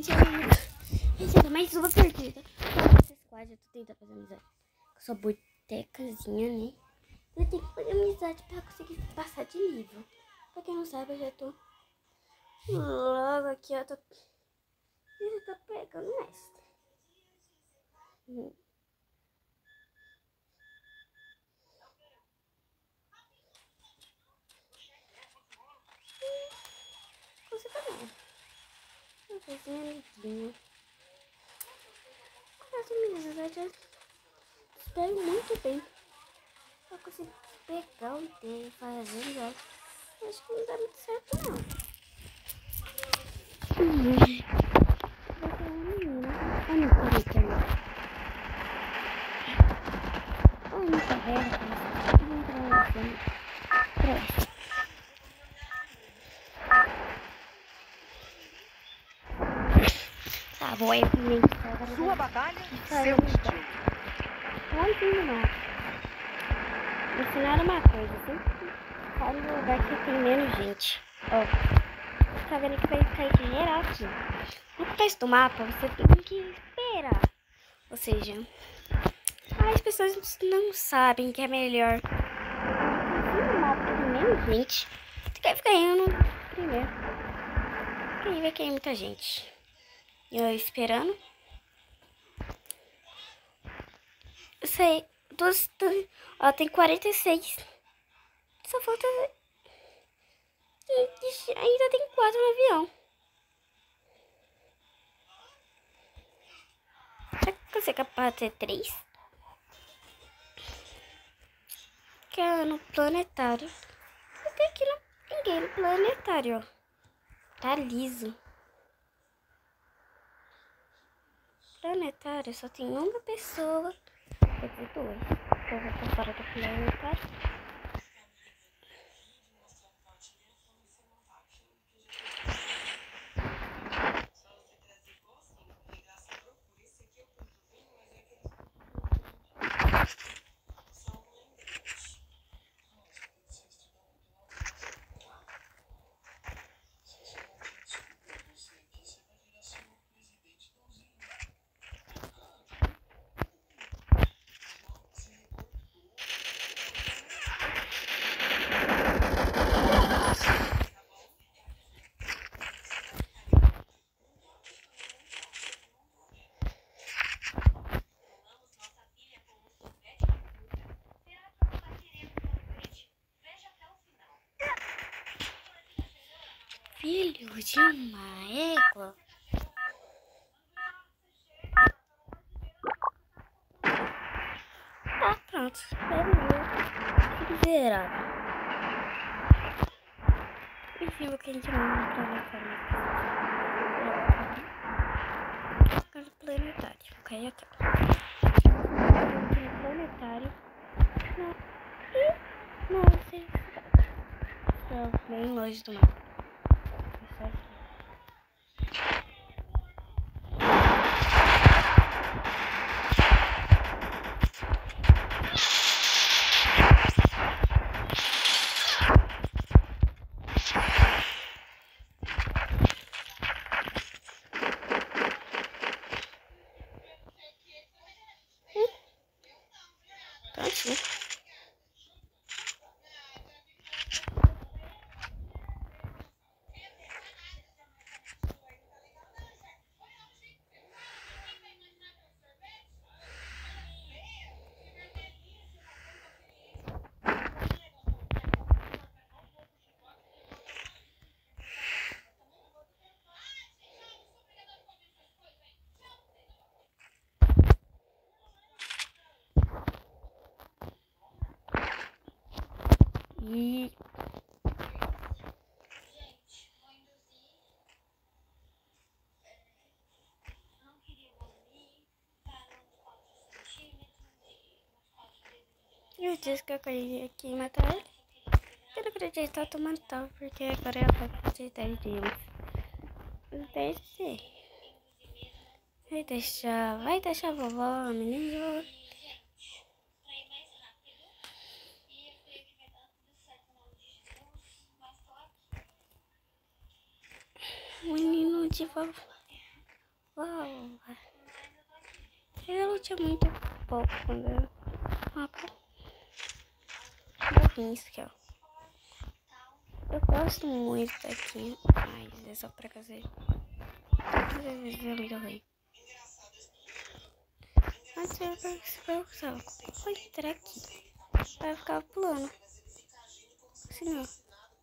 Gente, mais uma partida. Esse squad, eu tô tentando fazer amizade. Eu sou botecazinha, né? Eu tenho que fazer amizade pra conseguir passar de nível. Pra quem não sabe, eu já tô logo aqui, ó. Eu já tô pegando mestre. Consigo não. Vou fazer amiguinho. Com as amizades, eu espero muito bem. Eu consigo pegar um tempo e fazer amizade. Acho que não dá muito certo, não. Vou ser uma menina. Ah, não, peraí. Oh, muito velha, cara. Vamos pra essa. Tá, vou aí pra Sua batalha, seu estilo. Lá em cima, não. Me ensinaram uma coisa, sempre sai no lugar que tem menos gente. Ó, tá vendo que vai cair geral aqui. No começo do mapa, você tem que esperar. Ou seja, as pessoas não sabem que é melhor. No mapa que tem menos gente, você quer ficar indo primeiro. Porque aí vai cair muita gente. E eu esperando. Eu sei, ó, tem 46. Só falta... Ainda tem 4 no avião. Será que você é capaz de ter 3? Que é no planetário. Não tem aqui ninguém no planetário, ó. Tá liso. Planetário só tem uma pessoa. Quer dizer, 2. Eu vou pra fora do planetário. Filho de uma égua. Ah, pronto. Miserável. Enfim, vou querer de novo no planetário. No planetário. Vou cair aqui. No planetário. Nossa, estou bem longe do mar. Pronto. E eu disse que eu queria aqui matar ele. Eu não acredito que ele tá tomando tal, porque agora é a falta de 10 dias. Não deve ser. Vai deixar a vovó, menino. Menino de vovó. Uau. Eu tinha muito pouco quando eu... Mapa. Morri isso aqui, ó. Eu gosto muito daqui, mas é só pra fazer. Às vezes é muito ruim. Mas eu vou entrar aqui. Vai ficar pulando. Assim, ó.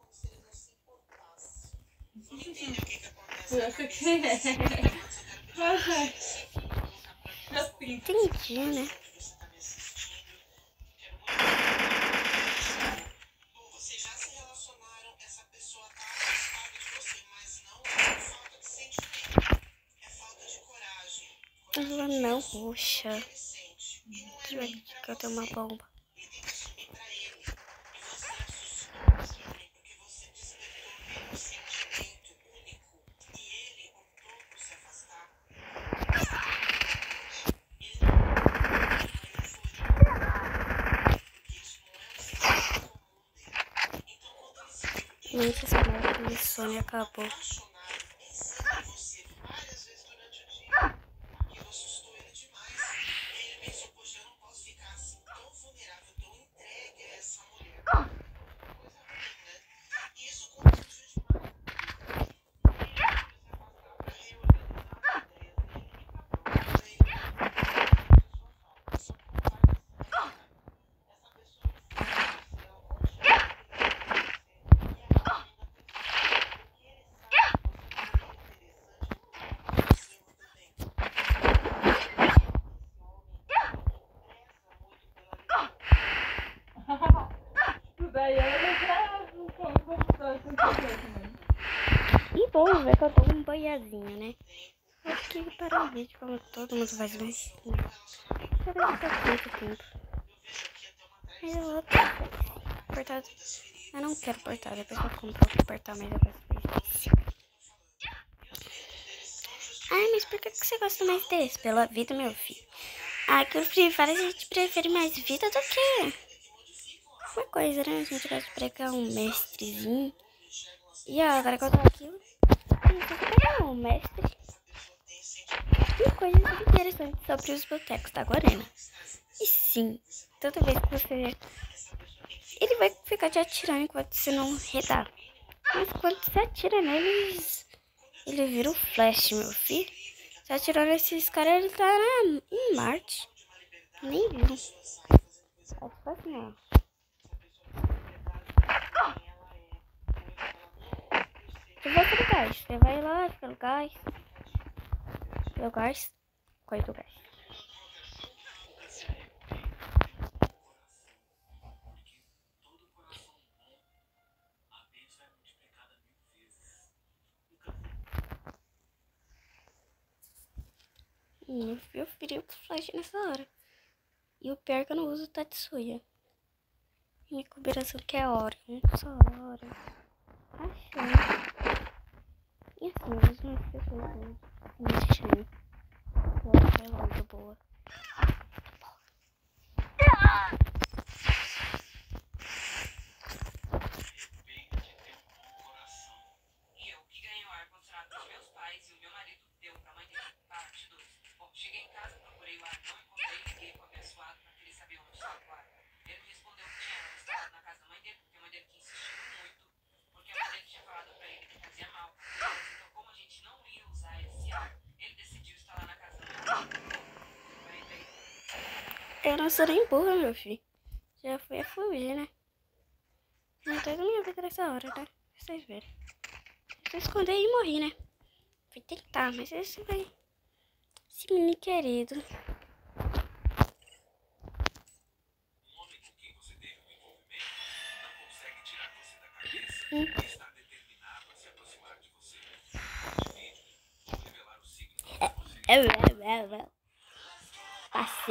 Entendi, né? Vocês já se relacionaram, essa pessoa tá afastada de você, mas não é falta de sentimento, é falta de coragem. Ela não roxa. Ele sente. E não é ruim pra Que eu tenho uma bomba. E tenta assumir pra ele. E você assustou esse homem porque você despertou nele um sentimento único. E ele optou por se afastar. Ele não foi de porque isso não é um sentimento comum dele. Então quando ele se viu Gente, essa merda de Sônia acabou. apaixonado, pensando em você várias vezes durante o dia, aquilo assustou ele demais. E ele pensou, poxa, eu não posso ficar assim tão vulnerável, tão entregue a essa mulher. Coisa ruim, né? E isso confundiu demais. E ele foi se afastar pra reorganizar as ideias dele e pra provar pra ele que ele sente sua falta. Só que não vai dar certo. Essa pessoa que sai do céu, ou chega a querer você, e acaba ainda percebendo porque ele sabe que você também é interessante, por cima também. Esse homem, ele preza muito pela liberdade. Daí eu gravo como computador também. E bom ver que eu tô com um boiazinho, né? Eu fiquei parar o vídeo como todo mundo faz, mas... Eu não tô com muito tempo. Mas eu vou portar. Eu não quero portar, depois eu compro pra portar, mas depois eu Ai, mas por que você gosta mais desse? Pela vida, meu filho. Ah, que o Free Fire a gente prefere mais vida do que uma coisa, né? A gente gosta de pegar um mestrezinho. E ó, agora que eu tô aqui, a gente vai pegar um mestre. E coisas interessantes sobre os botecos da Gorena. E sim, toda vez que você... Ele vai ficar te atirando enquanto você não redar. Mas quando você atira neles, ele vira um flash, meu filho. Você atirou nesses caras, ele tá em Marte. Nem viu. É tipo assim, ó. Você vai pro gás. Você vai lá, fica no gás. Pelo gás. Coisa do gás. Eu virei o flash nessa hora. E o pior é que eu não uso Tatsuya. Minha combinação que é hora. Só hora. Achei. E assim, eu uso umas pessoas mexendo. É muito boa. E eu que ganhei o ar-condicionado dos meus pais e o meu marido deu pra mãe dele. Parte 2. Bom, cheguei em casa, procurei o ar, não encontrei, liguei pro abençoado pra querer saber onde estava o ar. Ele me respondeu que tinha instalado na casa da mãe dele, porque a mãe dele que insistiu muito, porque a mãe dele tinha falado pra ele que fazia mal. Então, como a gente não ia usar esse ar, ele decidiu instalar na casa da mãe dele. Eu não sou nem burra, meu filho. Já fui a fugir, né? Não tô na minha vida nessa hora, né? Vocês verem. Eu escondi e morri, né? Fui tentar, mas esse vai... Esse menino querido. Um homem com quem você teve um envolvimento não consegue tirar você da cabeça e está determinado a se aproximar de você. Neste vídeo, vou revelar o signo de você. Passei.